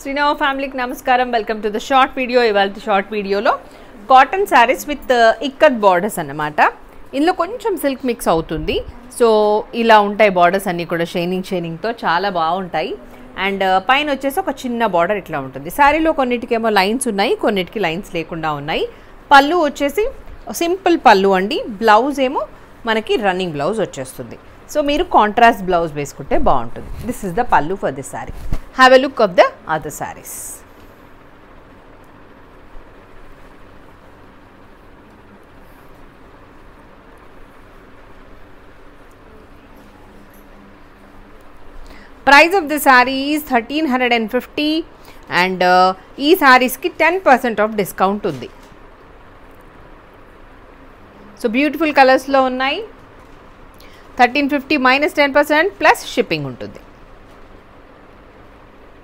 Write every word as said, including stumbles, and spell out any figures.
శ్రీనవ ఫ్యామిలీకి నమస్కారం. Welcome to the short video. ఇవాళ షార్ట్ వీడియోలో cotton saris with ikat borders అన్నమాట. ఇందులో కొంచెం సిల్క్ మిక్స్ అవుతుంది. సో ఇలా ఉంటాయి బార్డర్స్ అన్నీ కూడా షైనింగ్ షైనింగ్తో చాలా బాగుంటాయి. అండ్ పైన వచ్చేసి ఒక చిన్న బార్డర్ ఇట్లా ఉంటుంది. శారీలో కొన్నిటికేమో లైన్స్ ఉన్నాయి, కొన్నిటికి లైన్స్ లేకుండా ఉన్నాయి. పళ్ళు వచ్చేసి సింపుల్ పళ్ళు అండి. బ్లౌజ్ ఏమో మనకి రన్నింగ్ బ్లౌజ్ వచ్చేస్తుంది. సో మీరు కాంట్రాస్ట్ బ్లౌజ్ వేసుకుంటే బాగుంటుంది. This is the pallu for this sari. Have a look of the other saris. Price of the sari is thirteen hundred and fifty and ఈ శారీస్కి టెన్ పర్సెంట్ ఆఫ్ డిస్కౌంట్ ఉంది. సో బ్యూటిఫుల్ కలర్స్లో ఉన్నాయి. Thirteen fifty minus ten percent plus shipping ఉంటుంది.